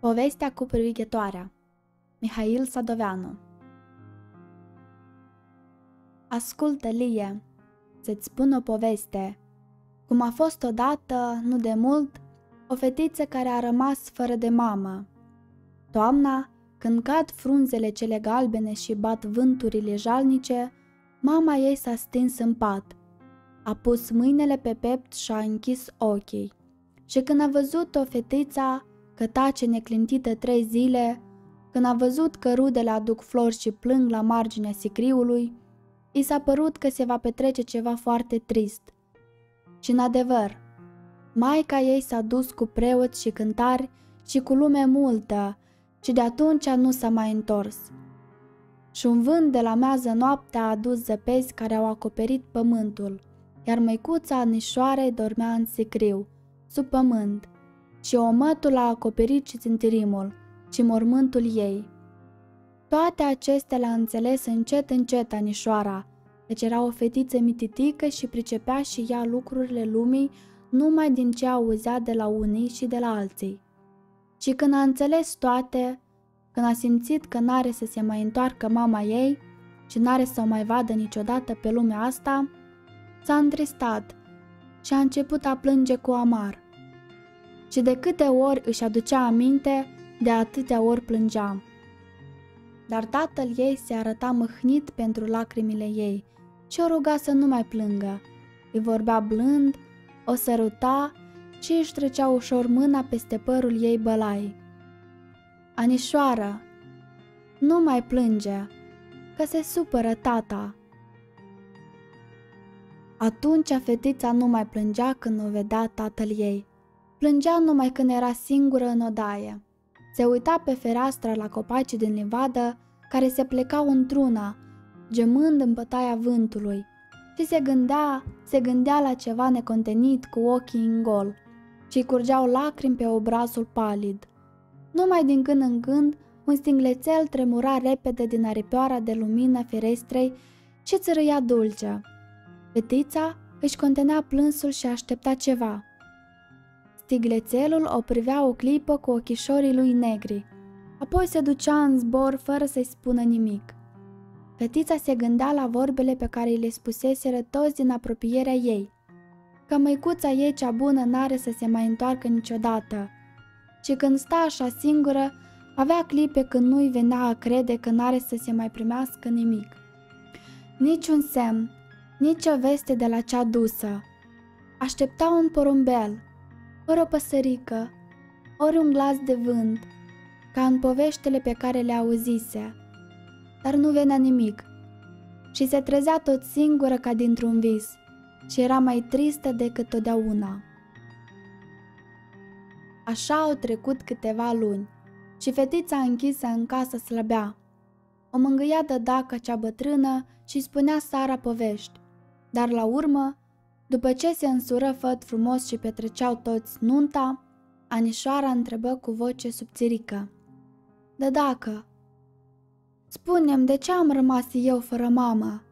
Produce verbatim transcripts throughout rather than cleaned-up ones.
Povestea cu privighetoarea. Mihail Sadoveanu. Ascultă, Lie, să-ți spun o poveste. Cum a fost odată, nu de mult, o fetiță care a rămas fără de mamă. Toamna, când cad frunzele cele galbene și bat vânturile jalnice, mama ei s-a stins în pat. A pus mâinile pe pept și a închis ochii. Și când a văzut-o fetița că tace neclintită trei zile, când a văzut că rudele aduc flori și plâng la marginea sicriului, i s-a părut că se va petrece ceva foarte trist. Și în adevăr, maica ei s-a dus cu preoți și cântari și cu lume multă, și de atunci nu s-a mai întors. Și un vânt de la mează noapte a adus zăpezi care au acoperit pământul, iar măicuța anișoarei dormea în sicriu, sub pământ, și omătul a acoperit și țintirimul, și mormântul ei. Toate acestea le-a înțeles încet încet anișoara, deci era o fetiță mititică și pricepea și ea lucrurile lumii numai din ce auzea de la unii și de la alții. Și când a înțeles toate, când a simțit că n-are să se mai întoarcă mama ei și n-are să o mai vadă niciodată pe lumea asta, s-a întristat și a început a plânge cu amar. Și de câte ori își aducea aminte, de atâtea ori plângea. Dar tatăl ei se arăta mâhnit pentru lacrimile ei și o ruga să nu mai plângă. Îi vorbea blând, o săruta și își trecea ușor mâna peste părul ei bălai. Anișoară, nu mai plânge, că se supără tata. Atunci fetița nu mai plângea când o vedea tatăl ei. Plângea numai când era singură în odaie. Se uita pe fereastră la copacii din livadă care se plecau într-una, gemând în bătaia vântului, și se gândea, se gândea la ceva necontenit cu ochii în gol, și curgeau lacrimi pe obrazul palid. Numai din când în când, un stinglețel tremura repede din aripioara de lumină ferestrei și țărâia dulce. Fetița își contenea plânsul și aștepta ceva. Stiglețelul o privea o clipă cu ochișorii lui negri, apoi se ducea în zbor fără să-i spună nimic. Fetița se gândea la vorbele pe care îi le spuseseră toți din apropierea ei, că măicuța ei cea bună n-are să se mai întoarcă niciodată, și când sta așa singură, avea clipe când nu-i venea a crede că n-are să se mai primească nimic. Nici un semn, nici o veste de la cea dusă. Aștepta un porumbel, ori o păsărică, ori un glas de vânt, ca în poveștile pe care le auzise, dar nu venea nimic și se trezea tot singură ca dintr-un vis și era mai tristă decât totdeauna. Așa au trecut câteva luni și fetița închisă în casă slăbea. O mângâia dădaca cea bătrână și spunea Sara povești, dar la urmă, după ce se însură făt frumos și petreceau toți nunta, anișoara întrebă cu voce subțirică: Dădacă, spune-mi de ce am rămas eu fără mamă?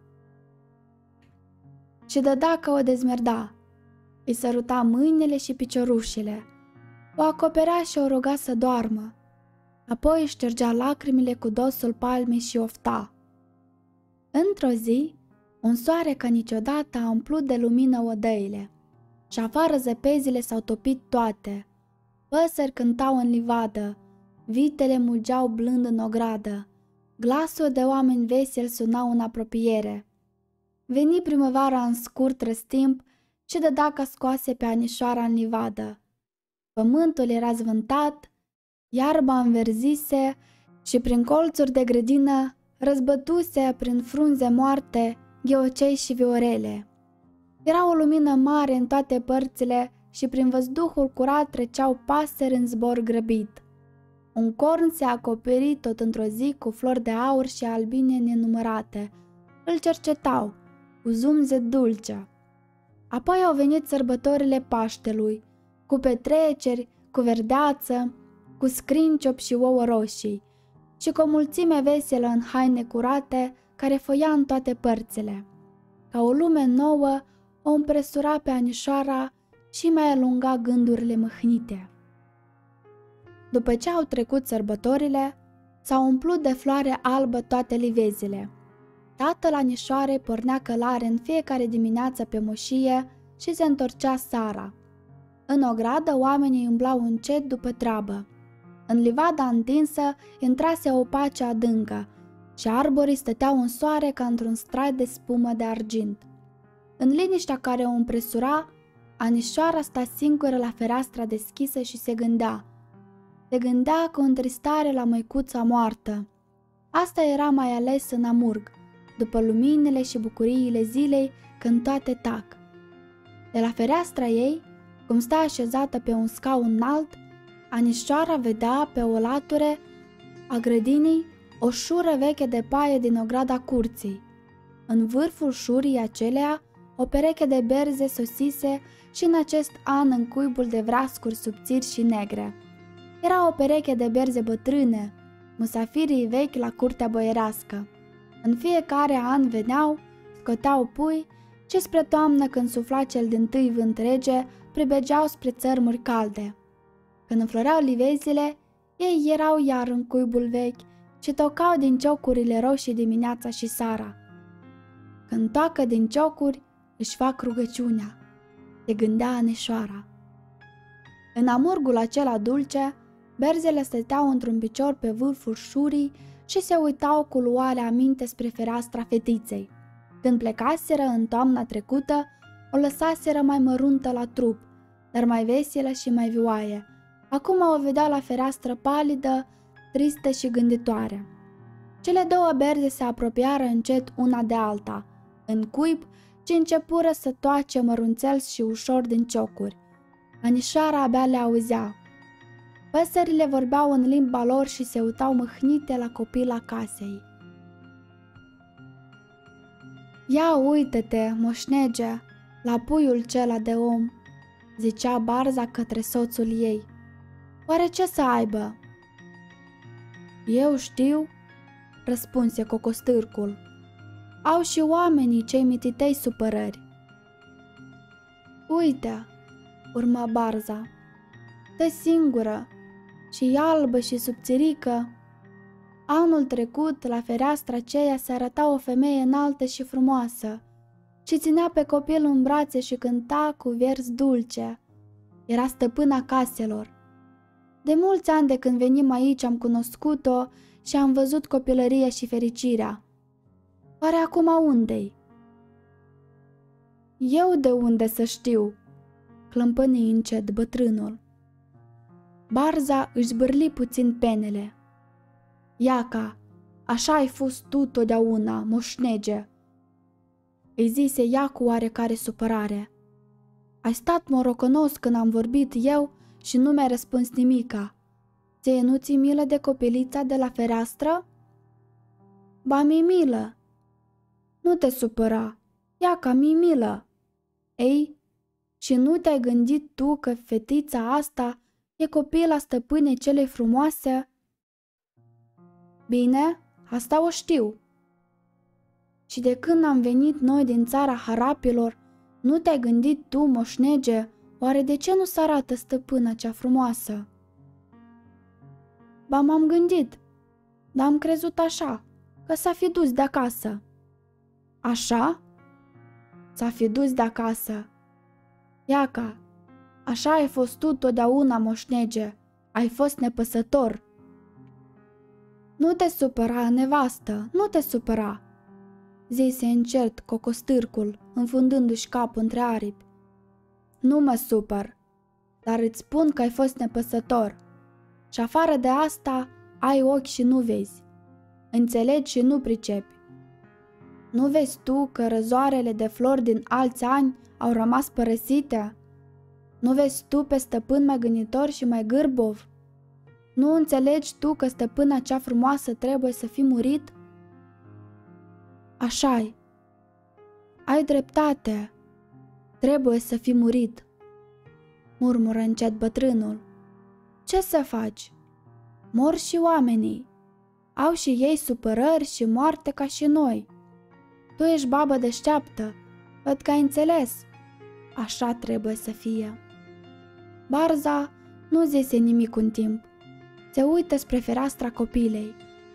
Și dădacă o dezmerda, îi săruta mâinile și piciorușele, o acoperea și o ruga să doarmă, apoi își ștergea lacrimile cu dosul palmei și ofta. Într-o zi, un soare ca niciodată a umplut de lumină odăile și afară zăpezile s-au topit toate. Păsări cântau în livadă, vitele mugeau blând în ogradă, glasuri de oameni veseli sunau în apropiere. Veni primăvara în scurt răstimp și dădaca scoase pe anișoara în livadă. Pământul era zvântat, iarba înverzise și prin colțuri de grădină răzbătuse prin frunze moarte gheocei și viorele. Era o lumină mare în toate părțile și prin văzduhul curat treceau pasări în zbor grăbit. Un corn se acoperi tot într-o zi cu flori de aur și albine nenumărate. Îl cercetau, cu zumzet dulce. Apoi au venit sărbătorile Paștelui, cu petreceri, cu verdeață, cu scrinciop și ouă roșii, și cu o mulțime veselă în haine curate care făia în toate părțile. Ca o lume nouă o împresura pe anișoara și mai alunga gândurile mâhnite. După ce au trecut sărbătorile, s-au umplut de floare albă toate livezile. Tatăl anișoarei pornea călare în fiecare dimineață pe moșie și se întorcea seara. În ogradă oamenii umblau încet după treabă. În livada întinsă intrase o pace adâncă și arborii stăteau în soare ca într-un strai de spumă de argint. În liniștea care o împresura, anișoara sta singură la fereastra deschisă și se gândea. Se gândea cu întristare la măicuța moartă. Asta era mai ales în amurg, după luminile și bucuriile zilei, când toate tac. De la fereastra ei, cum sta așezată pe un scaun înalt, anișoara vedea pe o lature a grădinii o șură veche de paie din ograda curții. În vârful șurii aceleia, o pereche de berze sosise și în acest an în cuibul de vrascuri subțiri și negre. Era o pereche de berze bătrâne, musafirii vechi la curtea boierească. În fiecare an veneau, scoteau pui și spre toamnă, când sufla cel dintâi vânt rege, pribegeau spre țărmuri calde. Când înfloreau livezile, ei erau iar în cuibul vechi și tocau din ciocurile roșii dimineața și seara. Când toacă din ciocuri, își fac rugăciunea, se gândea anișoara. În amurgul acela dulce, berzele stăteau într-un picior pe vârful șurii și se uitau cu luare aminte spre fereastra fetiței. Când plecaseră în toamna trecută, o lăsaseră mai măruntă la trup, dar mai veselă și mai vioaie. Acum o vedea la fereastră palidă, tristă și gânditoare. Cele două berze se apropiară încet una de alta, în cuib, și începură să toace mărunțel și ușor din ciocuri. Anișoara abia le auzea. Păsările vorbeau în limba lor și se uitau mâhnite la copila casei. Ia uită-te, moșnege, la puiul cela de om, zicea Barza către soțul ei. Oare ce să aibă? Eu știu, răspunse cocostârcul. Au și oamenii cei mititei supărări. Uite, urmă Barza, tă singură și albă și subțirică. Anul trecut, la fereastra aceea, se arăta o femeie înaltă și frumoasă și ținea pe copil în brațe și cânta cu vers dulce. Era stăpâna caselor. De mulți ani de când venim aici am cunoscut-o și am văzut copilăria și fericirea. Oare acum unde-i? Eu de unde să știu? Clămpăni încet bătrânul. Barza își zbârli puțin penele. Iaca, așa ai fost tu totdeauna, moșnege, îi zise ea cu oarecare supărare. Ai stat morocănos când am vorbit eu și nu mi-ai răspuns nimica. Ție nu ți milă de copilița de la fereastră? Ba, mi milă. Nu te supăra, Iaca, mi milă. Ei, și nu te-ai gândit tu că fetița asta e copila stăpânei celei frumoase? Bine, asta o știu. Și de când am venit noi din țara harapilor, nu te-ai gândit tu, moșnege, oare de ce nu se arată stăpâna cea frumoasă? Ba, m-am gândit, dar am crezut așa, că s-a fi dus de acasă. Așa? S-a fi dus de acasă. Iaca, așa ai fost tu totdeauna, moșnege, ai fost nepăsător. Nu te supăra, nevastă, nu te supăra, zise încet cocostârcul, înfundându-și capul între aripi. Nu mă supăr, dar îți spun că ai fost nepăsător. Și afară de asta, ai ochi și nu vezi. Înțelegi și nu pricepi. Nu vezi tu că răzoarele de flori din alți ani au rămas părăsite? Nu vezi tu pe stăpân mai gânitor și mai gârbov? Nu înțelegi tu că stăpâna cea frumoasă trebuie să fi murit? Așa-i. Ai dreptate. Trebuie să fi murit, murmură încet bătrânul. Ce să faci? Mor și oamenii. Au și ei supărări și moarte ca și noi. Tu ești babă deșteaptă, văd că ai înțeles. Așa trebuie să fie. Barza nu zise nimic un timp. se uită spre fereastra copilei.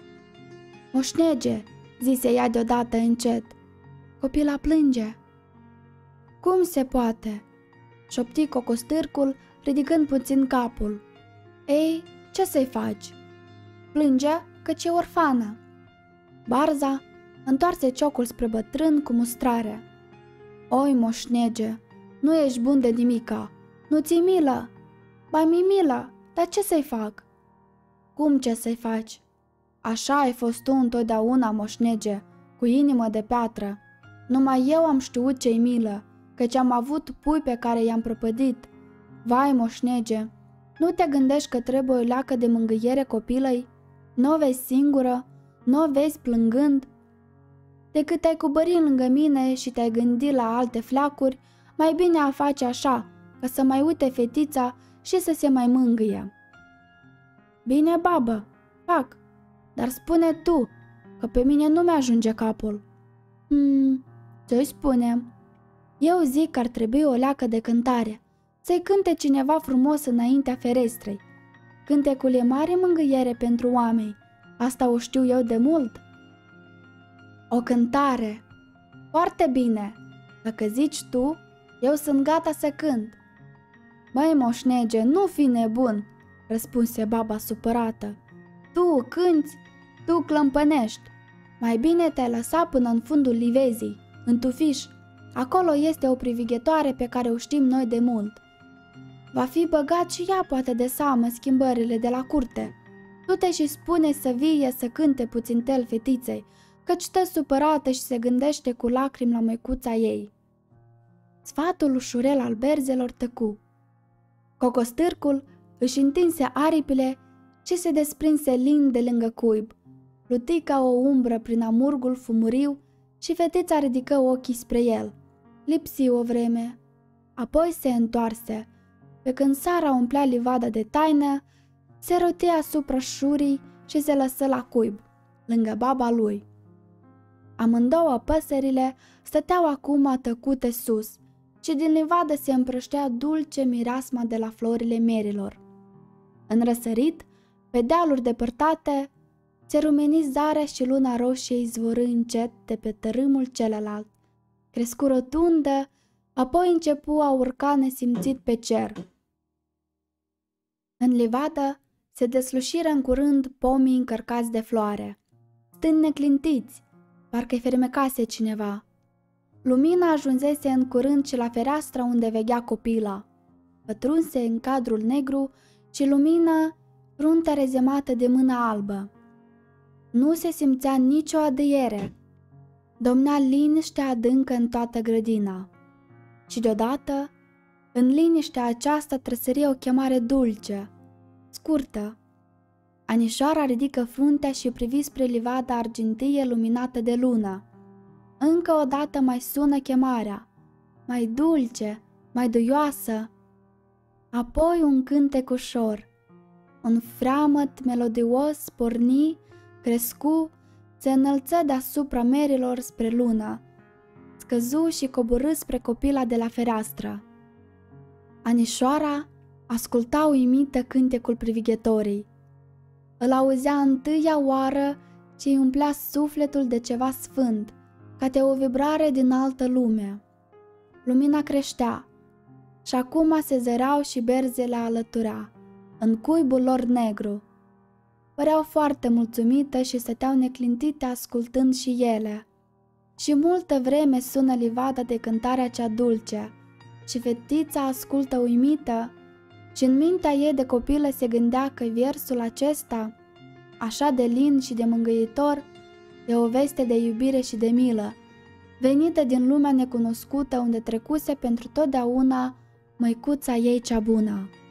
Moșnege, zise ea deodată încet. Copila plânge. Cum se poate? Șopti Cocostârcul, ridicând puțin capul. Ei, ce să-i faci? Plânge căci e orfană. Barza întoarse ciocul spre bătrân cu mustrare. Oi, moșnege, nu ești bun de nimica. Nu ți-i milă? Ba mi milă, dar ce să-i fac? Cum ce să-i faci? Așa ai fost tu întotdeauna, moșnege, cu inimă de piatră. Numai eu am știut ce-i milă, căci am avut pui pe care i-am prăpădit. Vai, moșnege, nu te gândești că trebuie o leacă de mângâiere copilei? Nu o vezi singură? Nu o vezi plângând? Decât te-ai cubări lângă mine și te-ai gândit la alte fleacuri, mai bine a face așa, ca să mai uite fetița și să se mai mângâie. Bine, babă, fac, dar spune tu, că pe mine nu mi-ajunge capul. Hmm, ce-i spune? Eu zic că ar trebui o leacă de cântare, să-i cânte cineva frumos înaintea ferestrei. Cântecul e mare mângâiere pentru oameni, asta o știu eu de mult. O cântare. Foarte bine. Dacă zici tu, eu sunt gata să cânt. Măi, moșnege, nu fi nebun, răspunse baba supărată. Tu cânți, tu clămpănești. Mai bine te-ai lăsat până în fundul livezii, în tufiș. Acolo este o privighetoare pe care o știm noi de mult. Va fi băgat și ea poate de seamă schimbările de la curte. Du-te și spune să vie să cânte puțin tel fetiței, căci stă supărată și se gândește cu lacrimi la măicuța ei. Sfatul ușurel al berzelor tăcu. Cocostârcul își întinse aripile și se desprinse lin de lângă cuib. Pluti ca o umbră prin amurgul fumuriu și fetița ridică ochii spre el. Lipsi o vreme, apoi se întoarse. Pe când Sara umplea livada de taină, se roti asupra șurii și se lăsă la cuib, lângă baba lui. Amândouă păsările stăteau acum tăcute sus și din livadă se împrăștea dulce mireasma de la florile merilor. În răsărit, pe dealuri depărtate, se rumeni zarea și luna roșie izvorâ încet de pe tărâmul celălalt. Crescu rotundă, apoi începu a urca nesimțit pe cer. În livadă se deslușiră în curând pomii încărcați de floare. Stând neclintiți, parcă-i fermecase cineva. Lumina ajunsese în curând și la fereastra unde veghea copila. Pătrunse în cadrul negru și lumina fruntea rezemată de mâna albă. Nu se simțea nicio adâiere. Domnea liniștea adâncă în toată grădina. Și deodată, în liniștea aceasta trăsărie o chemare dulce, scurtă. Anișoara ridică fruntea și privi spre livada argintie luminată de lună. Încă o dată mai sună chemarea, mai dulce, mai duioasă. Apoi un cântec ușor. Un freamăt melodios porni, crescu, se înălță deasupra merilor spre lună, scăzu și coborâ spre copila de la fereastră. Anișoara asculta uimită cântecul privighetorii. Îl auzea întâia oară ce îi umplea sufletul de ceva sfânt, ca de o vibrare din altă lume. Lumina creștea și acum se zăreau și berzele alătura, în cuibul lor negru. Păreau foarte mulțumite și stăteau neclintite ascultând și ele. Și multă vreme sună livada de cântarea cea dulce și fetița ascultă uimită și în mintea ei de copilă se gândea că versul acesta, așa de lin și de mângâitor, e o veste de iubire și de milă, venită din lumea necunoscută unde trecuse pentru totdeauna măicuța ei cea bună.